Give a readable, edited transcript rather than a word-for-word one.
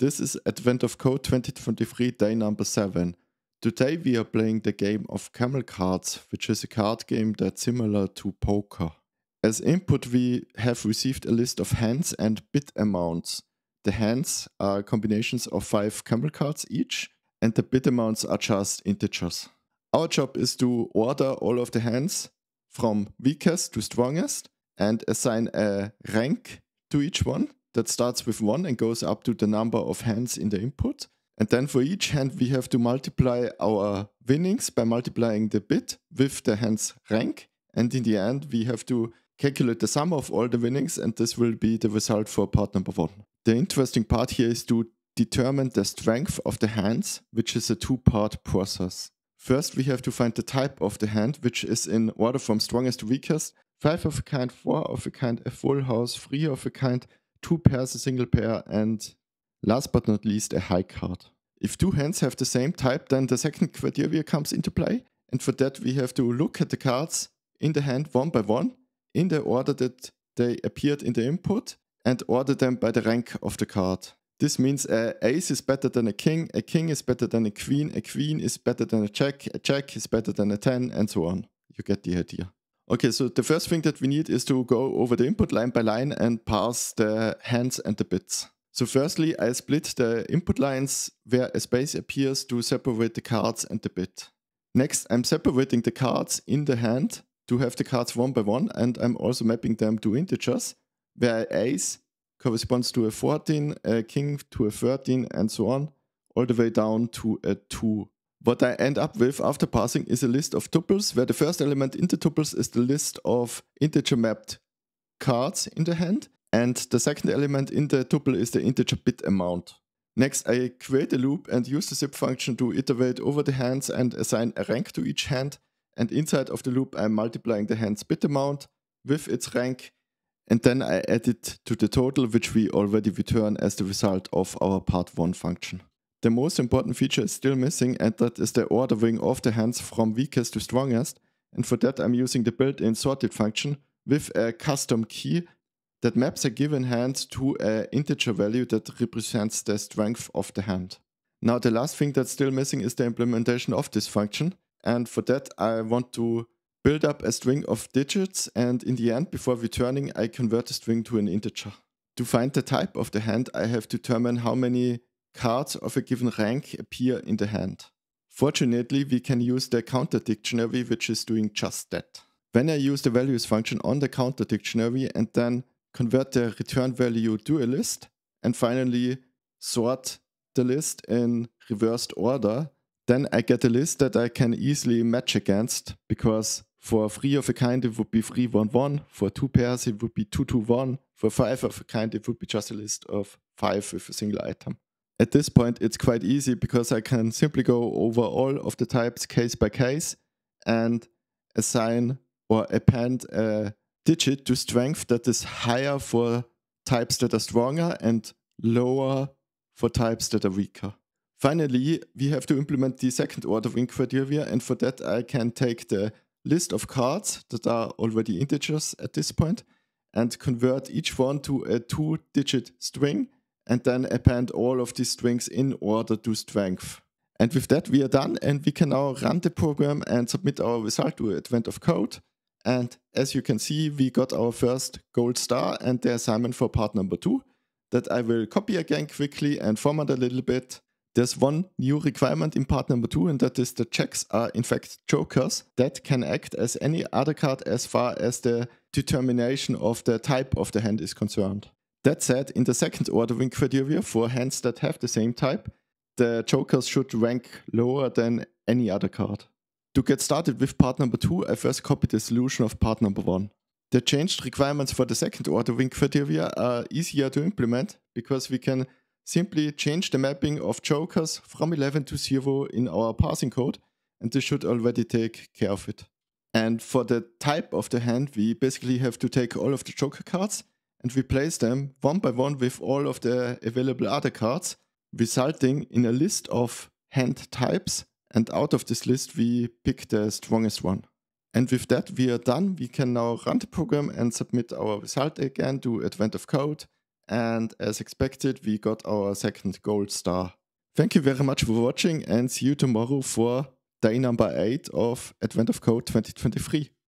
This is Advent of Code 2023, day number 7. Today we are playing the game of Camel cards, which is a card game that's similar to poker. As input we have received a list of hands and bid amounts. The hands are combinations of 5 Camel cards each, and the bid amounts are just integers. Our job is to order all of the hands from weakest to strongest and assign a rank to each one that starts with 1 and goes up to the number of hands in the input. And then for each hand we have to multiply our winnings by multiplying the bid with the hand's rank. And in the end we have to calculate the sum of all the winnings, and this will be the result for part number 1. The interesting part here is to determine the strength of the hands, which is a 2-part process. First we have to find the type of the hand, which is in order from strongest to weakest. 5 of a kind, 4 of a kind, a full house, 3 of a kind, 2 pairs, a single pair, and last but not least a high card. If 2 hands have the same type, then the second criteria comes into play, and for that we have to look at the cards in the hand one by one in the order that they appeared in the input and order them by the rank of the card. This means a ace is better than a king is better than a queen is better than a jack is better than a 10, and so on. You get the idea. Okay, so the first thing that we need is to go over the input line by line and parse the hands and the bids. So firstly, I split the input lines where a space appears to separate the cards and the bid. Next, I'm separating the cards in the hand to have the cards one by one, and I'm also mapping them to integers, where ace corresponds to a 14, a king to a 13, and so on, all the way down to a 2. What I end up with after parsing is a list of tuples, where the first element in the tuples is the list of integer mapped cards in the hand, and the second element in the tuple is the integer bid amount. Next, I create a loop and use the zip function to iterate over the hands and assign a rank to each hand, and inside of the loop I'm multiplying the hand's bid amount with its rank, and then I add it to the total, which we already return as the result of our part 1 function. The most important feature is still missing, and that is the ordering of the hands from weakest to strongest, and for that I'm using the built-in sorted function with a custom key that maps a given hand to an integer value that represents the strength of the hand. Now the last thing that's still missing is the implementation of this function, and for that I want to build up a string of digits, and in the end, before returning, I convert the string to an integer. To find the type of the hand, I have to determine how many cards of a given rank appear in the hand. Fortunately, we can use the counter dictionary, which is doing just that. When I use the values function on the counter dictionary and then convert the return value to a list, and finally sort the list in reversed order, then I get a list that I can easily match against, because for 3 of a kind it would be 3, 1, 1, for 2 pairs it would be 2, 2, 1, for 5 of a kind it would be just a list of 5 with a single item. At this point it's quite easy, because I can simply go over all of the types case by case and assign or append a digit to strength that is higher for types that are stronger and lower for types that are weaker. Finally, we have to implement the second ordering criteria, and for that I can take the list of cards that are already integers at this point and convert each one to a 2-digit string, and then append all of these strings in order to strength. And with that we are done, and we can now run the program and submit our result to Advent of Code. And as you can see, we got our first gold star and the assignment for part number 2 that I will copy again quickly and format a little bit. There's one new requirement in part number 2, and that is the checks are in fact jokers that can act as any other card as far as the determination of the type of the hand is concerned. That said, in the second ordering criteria for hands that have the same type, the jokers should rank lower than any other card. To get started with part number 2, I first copy the solution of part number 1. The changed requirements for the second ordering criteria are easier to implement, because we can simply change the mapping of jokers from 11 to 0 in our parsing code, and this should already take care of it. And for the type of the hand, we basically have to take all of the joker cards and replace them one by one with all of the available other cards, resulting in a list of hand types, and out of this list we pick the strongest one. And with that we are done. We can now run the program and submit our result again to Advent of Code, and as expected, we got our second gold star. Thank you very much for watching and see you tomorrow for day number 8 of Advent of Code 2023.